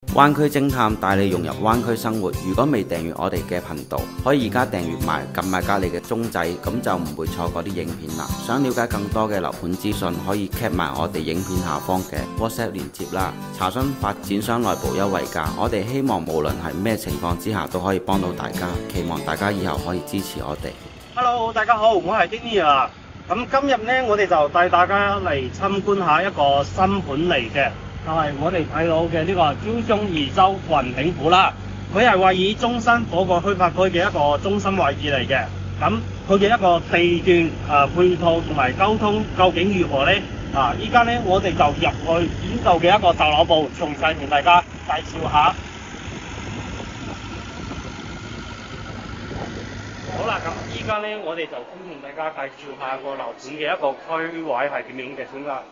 灣區偵探帶你融入灣區生活。如果未訂閱我哋嘅頻道，可以而家訂閱埋，撳埋隔離嘅鐘仔，咁就唔會錯過啲影片啦。想了解更多嘅樓盤資訊，可以 cap 埋我哋影片下方嘅 WhatsApp 連結啦。查詢發展商內部優惠價，我哋希望無論係咩情況之下都可以幫到大家。期望大家以後可以支持我哋。 Hello， 大家好，我係 Danny 啊。咁今日呢，我哋就帶大家嚟參觀下一個新盤嚟嘅。就係我哋睇到嘅呢個招商二洲雲頂府啦，佢係位於中山嗰個開發區嘅一個中心位置嚟嘅。咁佢嘅一個地段配套同埋交通究竟如何呢？依家呢，我哋就入去呢度嘅一個售樓部，詳細同大家介紹下。好啦，咁依家呢，我哋就先同大家介紹下個樓盤嘅一個區位係點樣嘅先啦。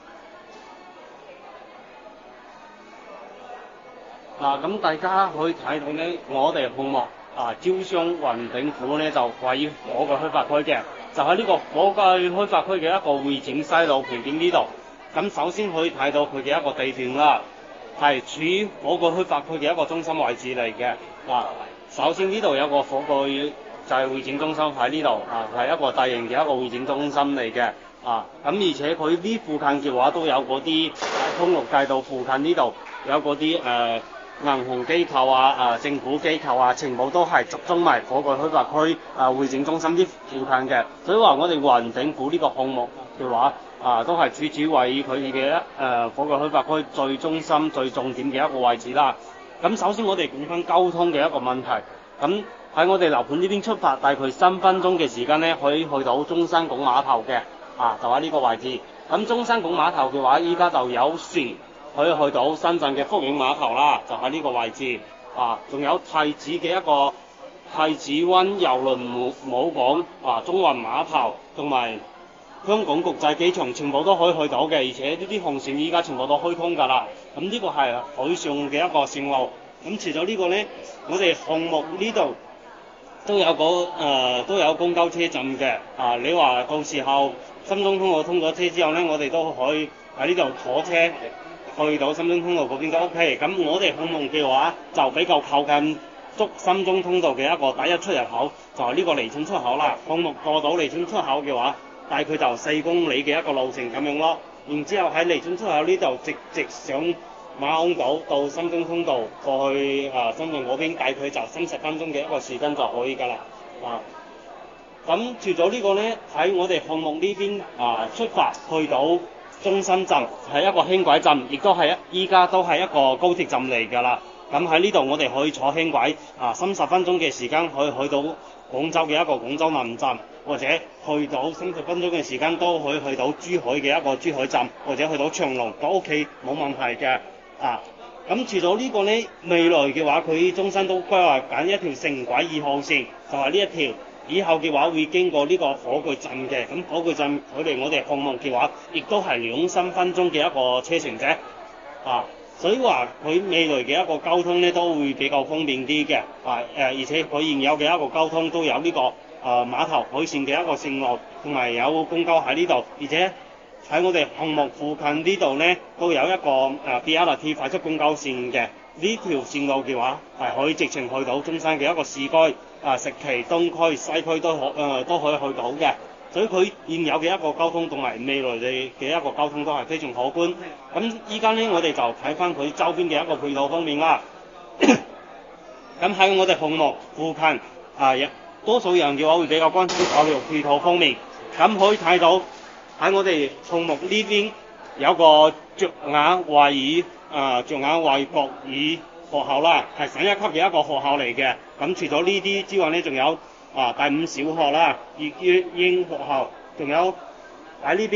咁大家可以睇到呢，我哋項目招商雲頂府呢就位於火炬開發區嘅，就喺呢個火炬開發區嘅一個會展西路旁邊呢度。咁首先可以睇到佢嘅一個地段啦，係處於火炬開發區嘅一個中心位置嚟嘅。首先呢度有個火炬就係會展中心喺呢度，係一個大型嘅一個會展中心嚟嘅。咁而且佢呢附近嘅話都有嗰啲通六街道附近呢度有嗰啲銀行機構政府機構全部都係集中埋火炬開發區會展中心啲附近嘅，所以話我哋雲頂府呢個項目嘅話都係主位於佢嘅火炬開發區最中心最重點嘅一個位置啦。咁首先我哋講翻交通嘅一個問題，咁喺我哋樓盤呢邊出發大概3分鐘嘅時間呢，可以去到中山港碼頭嘅，就喺呢個位置。咁中山港碼頭嘅話依家就有船可以去到深圳嘅福永碼頭啦，就喺呢個位置。仲有太子嘅一個太子灣郵輪母港中環碼頭同埋香港國際機場全部都可以去到嘅，而且呢啲航線依家全部都開通㗎啦。咁呢個係海上嘅一個線路。咁除咗呢個呢，我哋項目呢度都有公交車站嘅。你話到時候深中通道通咗車之後呢，我哋都可以喺呢度坐車去到深中通道嗰邊都 OK。咁我哋項目嘅話就比較靠近深中通道嘅一個第一出入口，就係呢個離村出口啦。項目過到離村出口嘅話，大概就4公里嘅一個路程咁樣咯。然之後喺離村出口呢度直上馬鞍島到深中通道過去深圳嗰邊，大概就30分鐘嘅一個時間就可以㗎啦。咁除咗呢個呢，喺我哋項目呢邊出發去到中心站係一個輕軌站，亦都係依家都係一個高鐵站嚟㗎啦。咁喺呢度我哋可以坐輕軌30分鐘嘅時間可以去到廣州嘅一個廣州南站，或者去到30分鐘嘅時間都可以去到珠海嘅一個珠海站，或者去到長隆都 OK 冇問題嘅。咁除咗呢個呢，未來嘅話佢中山都規劃緊一條城軌2號線，就係呢一條。以後嘅話會經過呢個火炬站嘅，咁火炬站佢哋我哋項目嘅話，亦都係2-3分鐘嘅一個車程啫。所以話佢未來嘅一個交通呢都會比較方便啲嘅。而且佢現有嘅一個交通都有呢個碼頭海線嘅一個線路，同埋有公交喺呢度，而且喺我哋項目附近呢度呢都有一個BRT 快速公交線嘅。呢條線路嘅話係可以直情去到中山嘅一個市區、石岐、東區、西區都可以去到嘅，所以佢現有嘅一個交通同埋未來嘅一個交通都係非常可觀。咁依家呢，我哋就睇翻佢周邊嘅一個配套方面啦。咁喺我哋項目附近多數人嘅話會比較關心教育配套方面。咁可以睇到喺我哋項目呢邊有個着眼華國語學校啦，係省一級嘅一個學校嚟嘅。咁除咗呢啲之外呢，仲有第5小學啦、粵英學校，仲有喺呢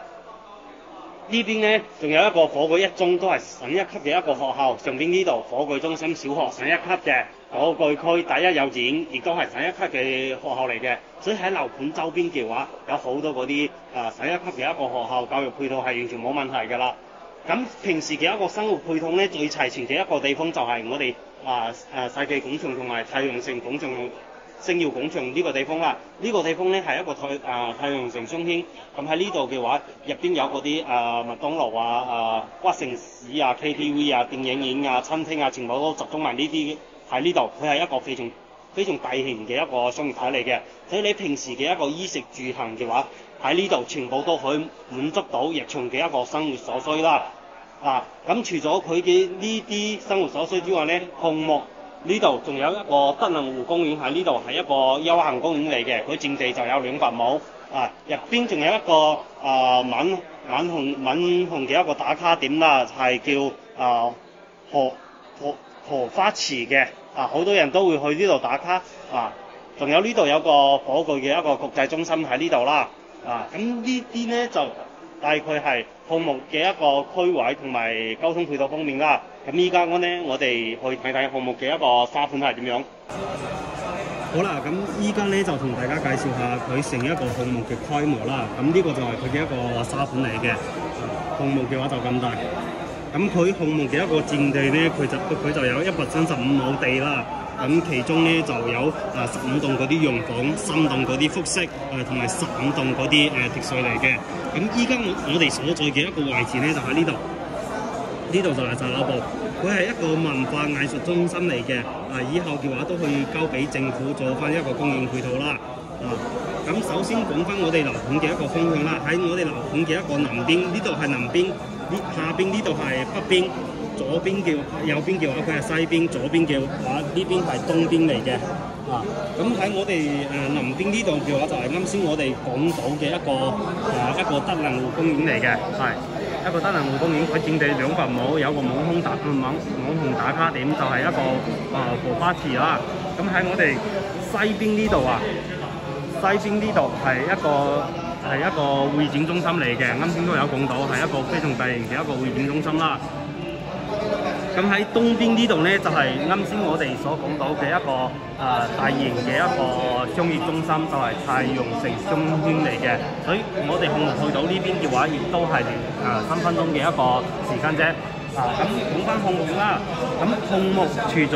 邊呢，仲有一個火炬一中，都係省一級嘅一個學校。上邊呢度火炬中心小學省一級嘅，火炬區第一幼稚園亦都係省一級嘅學校嚟嘅。所以喺樓盤周邊嘅話，有好多嗰啲省一級嘅一個學校，教育配套係完全冇問題㗎啦。咁平時嘅一個生活配套呢，最齊全嘅一個地方就係我哋世紀廣場同埋太陽城廣場星耀廣場呢個地方啦。呢個地方咧係一個太陽城商圈，咁喺呢度嘅話，入邊有嗰啲麥當勞屈臣氏KTV 電影院餐廳全部都集中埋呢啲喺呢度。佢係一個非常大型嘅一個商業體嚟嘅，所以你平時嘅一個衣食住行嘅話，喺呢度全部都可以滿足到日常嘅一個生活所需啦。咁除咗佢嘅呢啲生活所需之外呢，項目呢度仲有一個德能湖公園喺呢度，係一個休閒公園嚟嘅，佢佔地就有200畝。入邊仲有一個晚紅嘅一個打卡點啦，係叫荷花池嘅。好多人都會去呢度打卡。仲有呢度有個寶具嘅一個國際中心喺呢度啦。咁呢啲呢就大概係項目嘅一個區位同埋交通配套方面啦。咁依家我哋去睇睇項目嘅一個沙盤係點樣。好啦，咁依家呢就同大家介紹下佢成一個項目嘅規模啦。咁呢個就係佢嘅一個沙盤嚟嘅。項目嘅話就咁大。咁佢項目嘅一個佔地呢，佢就有135畝地啦。咁其中呢就有15棟嗰啲洋房，3棟嗰啲複式，同埋15棟嗰啲鐵水嚟嘅。咁依家我哋所在嘅一個位置呢，就喺呢度。呢度就係雜樓部，佢係一個文化藝術中心嚟嘅。以後嘅話都可以交俾政府做翻一個公園配套啦。咁首先講翻我哋樓盤嘅一個方向啦。喺我哋樓盤嘅一個南邊，呢度係南邊，下邊呢度係北邊，左邊嘅右邊嘅話佢係西邊，左邊嘅話呢邊係東邊嚟嘅。咁喺我哋南邊呢度嘅話就係啱先我哋講到嘅一個德能湖公園嚟嘅，係一個德能湖公園，佢佔地200畝，有個網紅打卡點，就係一個荷花池啦。咁喺我哋西邊呢度係一個會展中心嚟嘅，啱先都有講到，係一個非常大型嘅一個會展中心啦。咁喺東邊呢度呢，就係啱先我哋所講到嘅一個大型嘅一個商業中心，就係太陽城商圈嚟嘅。所以我哋項目去到呢邊嘅話，亦都係3分鐘嘅一個時間啫。咁講翻項目啦，咁項目除咗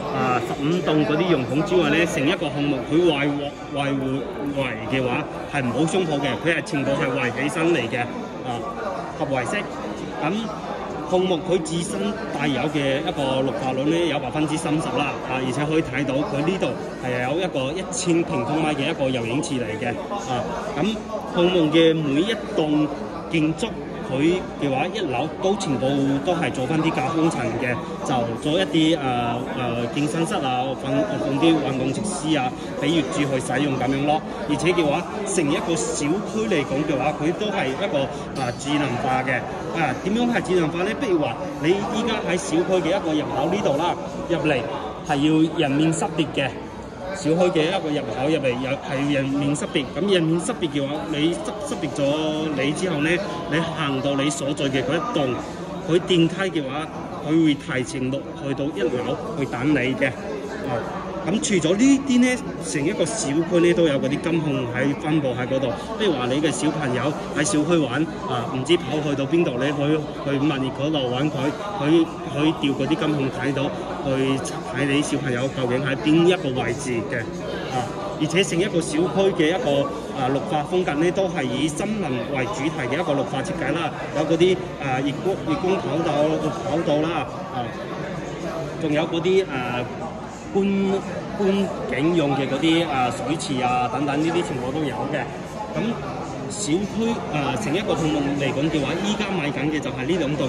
15棟嗰啲洋房之外呢，成一個項目佢圍嘅話係唔好商鋪嘅，佢係全部係圍起身嚟嘅，合圍式。咁項目佢自身帶有嘅一個綠化率呢有30%啦，而且可以睇到佢呢度係有一個1000平方米嘅一個游泳池嚟嘅。咁項目嘅每一棟建築佢嘅話1樓都全部都係做翻啲架空層嘅，就做一啲健身室放啲運動設施俾業主去使用咁樣咯。而且嘅話，成一個小區嚟講嘅話，佢都係一個智能化嘅。點樣係智能化呢？譬如話你依家喺小區嘅一個入口呢度啦，入嚟係要人面識別嘅。小區嘅一個入口入嚟係人面識別，咁人面識別嘅話，你識別咗你之後呢，你行到你所在嘅嗰一棟，佢電梯嘅話，佢會提前去到1樓去等你嘅。咁除咗呢啲呢，成一個小區呢都有嗰啲監控喺分佈喺嗰度。譬如話你嘅小朋友喺小區玩，唔知跑去到邊度，你去物業嗰度揾佢調嗰啲監控睇到，去睇你小朋友究竟喺邊一個位置嘅。而且成一個小區嘅一個綠化風格呢，都係以森林為主題嘅一個綠化設計啦，有嗰啲月光跑道啦，仲有嗰啲觀景用嘅嗰啲水池等等，呢啲全部都有嘅。咁小區成一個項目嚟講嘅話，依家買緊嘅就係呢2棟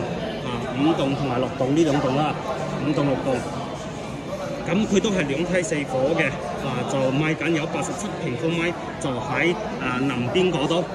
5棟同埋6棟呢2棟啦，5棟6棟。咁佢都係2梯4伙嘅，就賣緊有87平方米，就喺南邊嗰度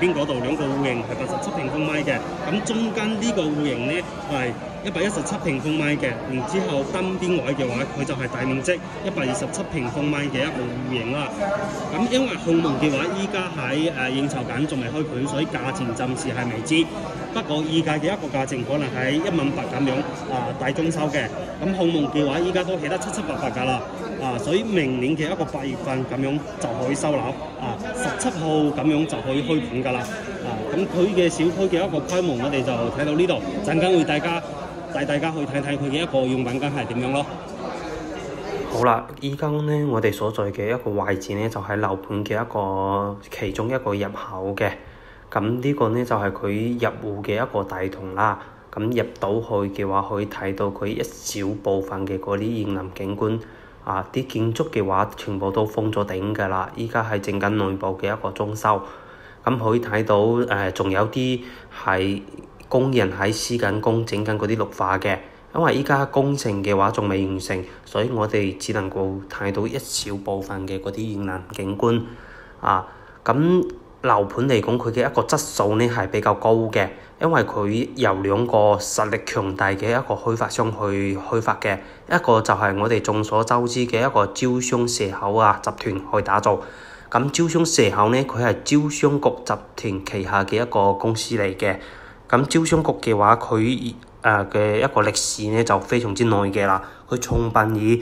2個戶型係87平方米嘅。咁中間呢個戶型呢係117平方米嘅，然之後單邊位嘅話，佢就係大面積127平方米嘅一個戶型啦。咁因為項目嘅話，依家喺應酬緊，仲未開盤，所以價錢暫時係未知。不過預計嘅一個價錢可能係18000咁樣大裝修嘅。咁項目嘅話，依家都起得七七八八㗎啦。所以明年嘅一個8月份咁樣就可以收樓，17號咁樣就可以開盤㗎啦。咁佢嘅小區嘅一個規模，我哋就睇到呢度，陣間會帶大家去睇睇佢嘅一個用品間係點樣咯。 好啦，依家呢，我哋所在嘅一個位置呢，就係樓盤嘅其中一個入口嘅。咁呢個呢，就係佢入戶嘅一個大堂啦。咁入到去嘅話，可以睇到佢一小部分嘅嗰啲園林景觀。啲建築嘅話，全部都封咗頂㗎啦。依家係整緊內部嘅一個裝修。咁可以睇到仲有啲係工人喺施緊工，整緊嗰啲綠化嘅。因為依家工程嘅話仲未完成，所以我哋只能夠睇到一小部分嘅嗰啲園林景觀。咁樓盤嚟講，佢嘅一個質素呢係比較高嘅，因為佢由兩個實力強大嘅一個開發商去開發嘅，一個就係我哋眾所周知嘅一個招商社口集團去打造。咁招商社口呢，佢係招商局集團旗下嘅一個公司嚟嘅。咁招商局嘅話，佢嘅一個歷史呢就非常之耐嘅啦。佢創辦於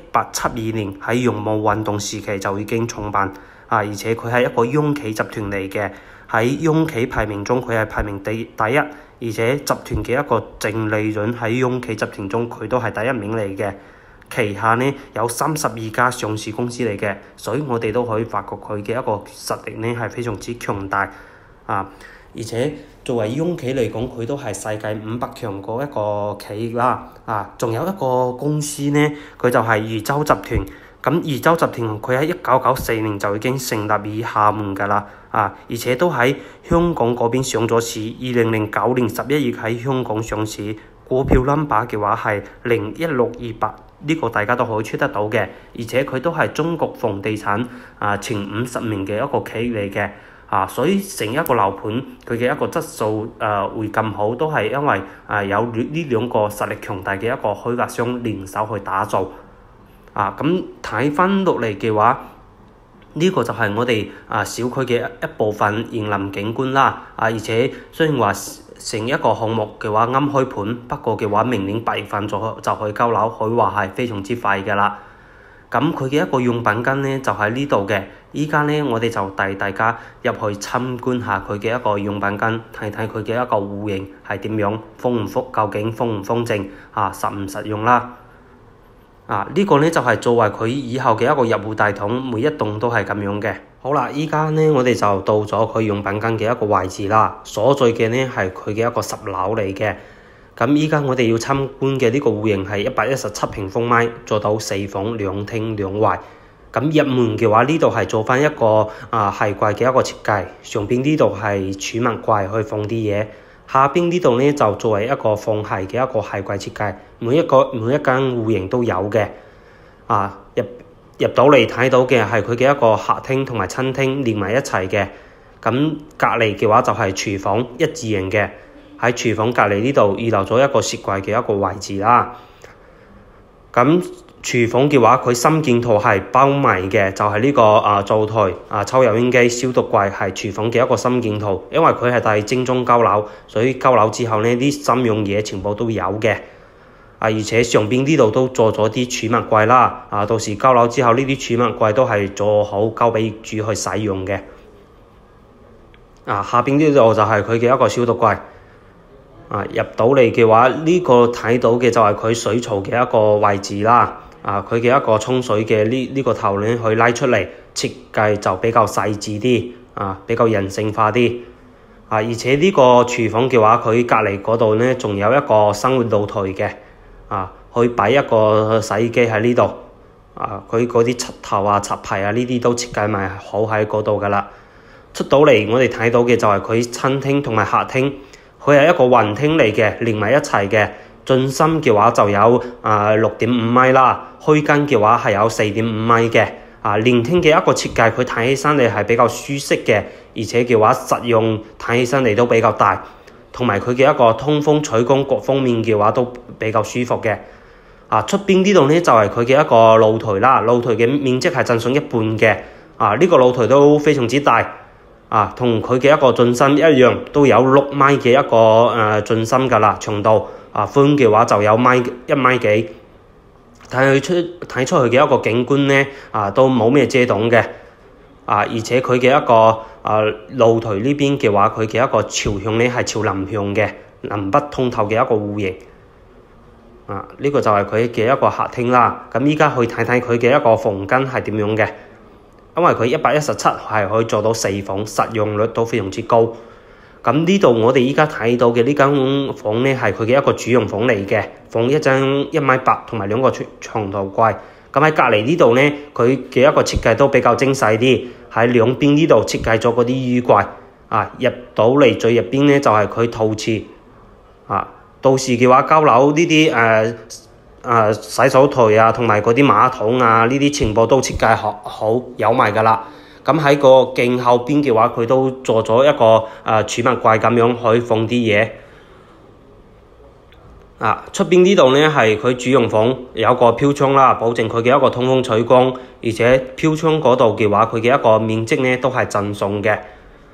1872年喺洋務運動時期就已經創辦，而且佢係一個央企集團嚟嘅。喺央企排名中，佢係排名第一，而且集團嘅一個淨利潤喺央企集團中佢都係第一名嚟嘅。旗下呢有32家上市公司嚟嘅，所以我哋都可以發覺佢嘅一個實力呢係非常之強大。而且作為央企嚟講，佢都係世界500強嗰一個企業啦。仲有一個公司呢，佢就係豫州集團。咁豫州集團佢喺1994年就已經成立於廈門㗎啦。而且都喺香港嗰邊上咗市。2009年11月喺香港上市，股票 number 嘅話係01628，呢個大家都可以出得到嘅。而且佢都係中國房地產前50名嘅一個企業嚟嘅。所以成一個樓盤佢嘅一個質素會咁好，都係因為有呢兩個實力強大嘅一個開發商聯手去打造。咁睇翻落嚟嘅話，呢個就係我哋小區嘅一部分園林景觀啦。而且雖然話成一個項目嘅話啱開盤，不過嘅話明年8月份就可以交樓，可以話係非常之快㗎啦。咁佢嘅一個用品間呢，就喺呢度嘅。依家呢，我哋就帶大家入去參觀下佢嘅一個用品間，睇睇佢嘅一個戶型係點樣，究竟方唔方正，實唔實用啦。呢個呢，就係作為佢以後嘅一個入戶大堂，每一棟都係咁樣嘅。好啦，依家呢，我哋就到咗佢用品間嘅一個位置啦。所在嘅呢，係佢嘅一個10樓嚟嘅。咁依家我哋要參觀嘅呢個戶型係117平方米，做到4房2廳2衛。咁入門嘅話，呢度係做翻一個鞋櫃嘅一個設計，上邊呢度係儲物櫃去放啲嘢，下邊呢度呢就作為一個放鞋嘅一個鞋櫃設計。每一間戶型都有嘅。入到嚟睇到嘅係佢嘅一個客廳同埋餐廳連埋一齊嘅。咁隔離嘅話就係廚房一字型嘅。喺廚房隔離呢度預留咗一個雪櫃嘅一個位置啦。咁廚房嘅話，佢新建圖係包埋嘅，就係呢個灶台、抽油煙機、消毒櫃係廚房嘅一個新建圖。因為佢係帶精裝交樓，所以交樓之後呢啲新用嘢全部都有嘅。而且上邊呢度都做咗啲儲物櫃啦。到時交樓之後，呢啲儲物櫃都係做好交俾業主去使用嘅。下邊呢度就係佢嘅一個消毒櫃。入到嚟嘅話，呢個睇到嘅就係佢水槽嘅一個位置啦。佢嘅一個沖水嘅呢個頭呢，可以拉出嚟，設計就比較細緻啲，比較人性化啲。而且呢個廚房嘅話，佢隔離嗰度呢，仲有一個生活露台嘅，可以擺一個洗衣機喺呢度。佢嗰啲插頭插排呢啲都設計埋好喺嗰度噶啦。出到嚟我哋睇到嘅就係佢餐廳同埋客廳。佢係一個雲廳嚟嘅，連埋一齊嘅。進深嘅話就有6.5米啦，虛間嘅話係有4.5米嘅。連廳嘅一個設計，佢睇起身嚟係比較舒適嘅，而且嘅話實用，睇起身嚟都比較大，同埋佢嘅一個通風採光各方面嘅話都比較舒服嘅。出邊呢度呢，就係佢嘅一個露台啦，露台嘅面積係浸上一半嘅。呢個露台都非常之大。同佢嘅一個進深一樣，都有6米嘅一個進深㗎啦，長度寬嘅話就有1米幾。睇出去嘅一個景觀呢，都冇咩遮擋嘅。而且佢嘅一個露台呢邊嘅話，佢嘅一個朝向呢係朝南向嘅，南北通透嘅一個戶型。 呢個就係佢嘅一個客廳啦。咁依家去睇睇佢嘅一個房間係點樣嘅，因為佢117係可以做到4房，實用率都非常之高。咁呢度我哋依家睇到嘅呢間房呢，係佢嘅一個主用房嚟嘅，放一張1.8米同埋2個床頭櫃。咁喺隔離呢度呢，佢嘅一個設計都比較精細啲，喺兩邊呢度設計咗嗰啲衣櫃。入到嚟最入邊呢，就係佢套廁。到時嘅話，交樓呢啲洗手台啊，同埋嗰啲馬桶啊，呢啲全部都設計好有埋㗎啦。咁喺個鏡後邊嘅話，佢都做咗一個儲物櫃咁樣可以放啲嘢。出邊呢度呢係佢主用房，有個飄窗啦，保證佢嘅一個通風採光，而且飄窗嗰度嘅話，佢嘅一個面積呢都係贈送嘅。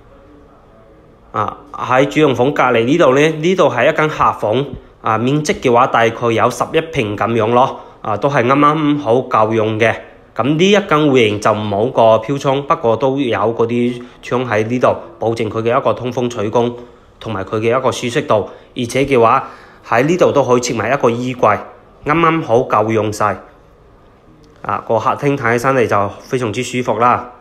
喺主用房隔離呢度呢，呢度係一間客房，面積嘅話大概有11平咁樣咯，都係啱啱好夠用嘅。咁呢一間戶型就冇個飄窗，不過都有嗰啲窗喺呢度，保證佢嘅一個通風採光同埋佢嘅一個舒適度。而且嘅話喺呢度都可以設埋一個衣櫃，啱啱好夠用晒。個客廳睇起身嚟就非常之舒服啦。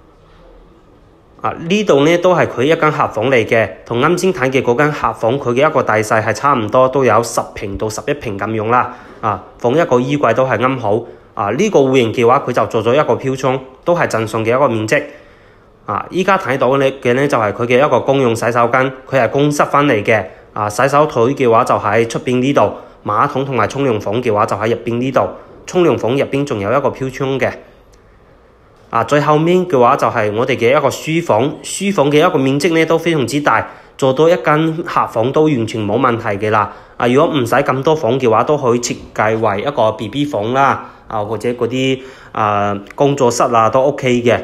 呢度呢都係佢一間客房嚟嘅，同啱先睇嘅嗰間客房佢嘅一個大細係差唔多，都有10平到11平咁樣啦。放一個衣櫃都係啱好。呢個戶型嘅話，佢就做咗一個飄窗，都係贈送嘅一個面積。依家睇到嘅呢就係佢嘅一個公用洗手間，佢係公室翻嚟嘅。洗手台嘅話就喺出邊呢度，馬桶同埋沖涼房嘅話就喺入邊呢度。沖涼房入邊仲有一個飄窗嘅。最後面嘅話就係我哋嘅一個書房，書房嘅一個面積呢都非常之大，做到一間客房都完全冇問題嘅啦。如果唔使咁多房嘅話，都可以設計為一個 BB 房啦，或者嗰啲工作室都 OK 嘅。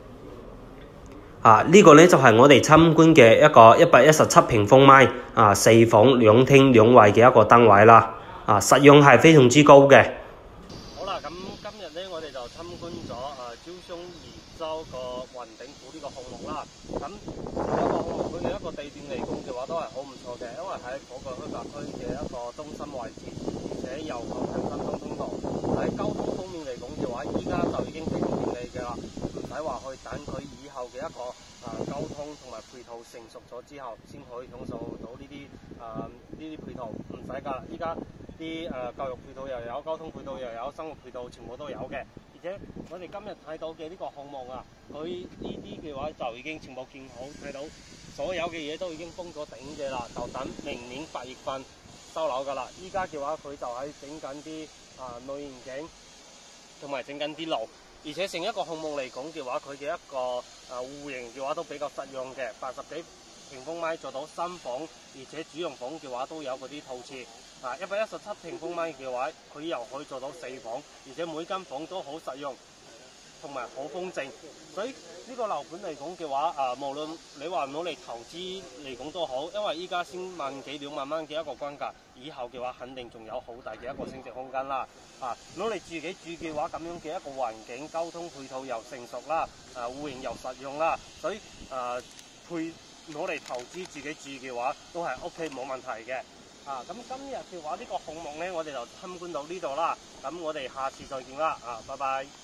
呢個呢就係我哋參觀嘅一個117平方米4房2廳2衛嘅一個單位啦。實用係非常之高嘅。 好啦，咁今日呢，我哋就參觀咗招商二洲個雲頂湖呢個項目啦。咁呢個項目佢嘅一個地段嚟講嘅話都係好唔錯嘅，因為喺嗰個開發區嘅一個中心位置，而且又靠近新東通道。喺交通方面嚟講嘅話，依家就已經非常便利嘅啦，唔使話去等佢以後嘅一個交通同埋配套成熟咗之後，先可以享受到呢啲配套，唔使㗎。依家啲教育配套又有，交通配套又有，生活配套全部都有嘅。而且我哋今日睇到嘅呢個項目佢呢啲嘅話就已經全部建好，睇到所有嘅嘢都已經封咗頂嘅啦，就等明年8月份收樓㗎啦。依家嘅話佢就喺整緊啲內園景，同埋整緊啲路。而且成一個項目嚟講嘅話，佢嘅一個戶型嘅話都比較實用嘅，80幾平方米做到3房，而且主用房嘅話都有嗰啲套廁。117平方米嘅話，佢又可以做到4房，而且每間房都好實用，同埋好風靜。所以呢個樓盤嚟講嘅話，無論你話唔好嚟投資嚟講都好，因為依家先萬幾2萬蚊嘅一個關價，以後嘅話肯定仲有好大嘅一個升值空間啦。攞嚟自己住嘅話，咁樣嘅一個環境、交通配套又成熟啦，戶型又實用啦，所以攞嚟投資自己住嘅話，都係 OK 冇問題嘅。咁今日嘅話呢個項目呢，我哋就參觀到呢度啦。咁我哋下次再見啦。拜拜。